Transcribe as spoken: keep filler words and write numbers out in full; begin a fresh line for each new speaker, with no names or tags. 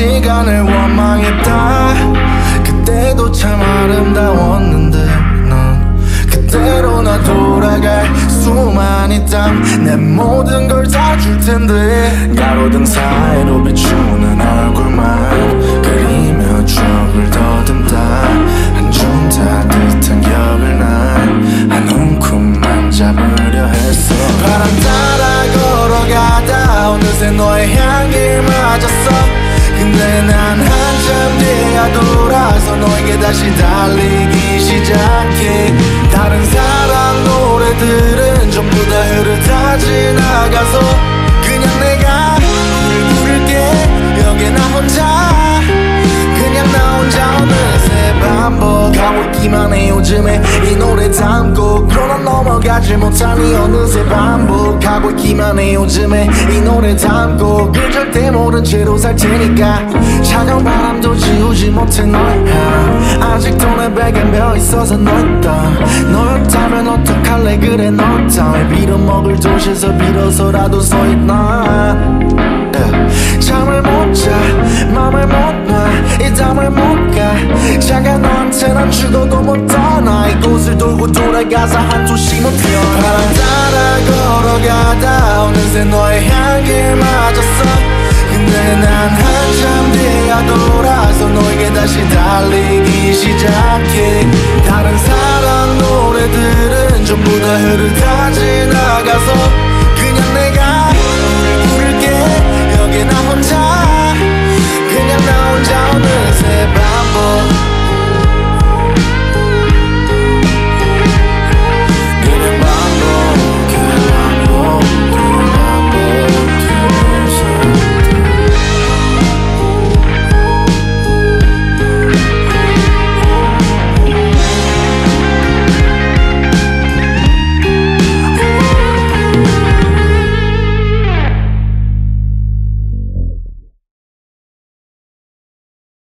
시간을 원망했다. 그때도 참 아름다웠는데 넌 그대로나 돌아갈 수만 있다면 내 모든 걸 다 줄 텐데. 가로등 사이로 비추는 얼굴만 그리며 추억을 더듬다. 한 줌 따뜻한 겹을 난 한 움큼만 잡으려 했어. 바람 따라 걸어가다 어느새 너의 향기를 맞았어. 근데 난 한참 뒤에 돌아서 너에게 다시 달리기 시작해. 다른 사람 노래들은 전부 다 흐르다 지나가서 그냥 내가 노래를 부를게. 여기에 나 혼자 그냥 나 혼자 어느새 반복하고 있기만 해. 요즘에 이 노래 담고 그러나 넘어가지 못하니 어느새 반복하고 있기만 해. 요즘에 이 노래 담고 그 절대 모른 채로 살 테니까. 차가운 바람도 지우지 못해 너야. 아직도 내 베개 며 있어서 너였다. 너였다면 어떡할래. 그래 너였다. 왜 빌어먹을 도시에서 빌어서라도 서있나. yeah. 잠을 못 자 맘을 못 놔 이 담을 못 가. 잠깐 너한테 난 죽어도 못 떠나. 이곳을 돌고 돌아가서 한두 씩 못 뛰어. 바람 따라 걸어가다 어느새 너의 향기를 맞았어. 근데 난 한참 뒤에 돌아서 너에게 다시 달리기 시작해. 다른 사람 노래들은 전부 다 흐르다 지나가서 그냥 내가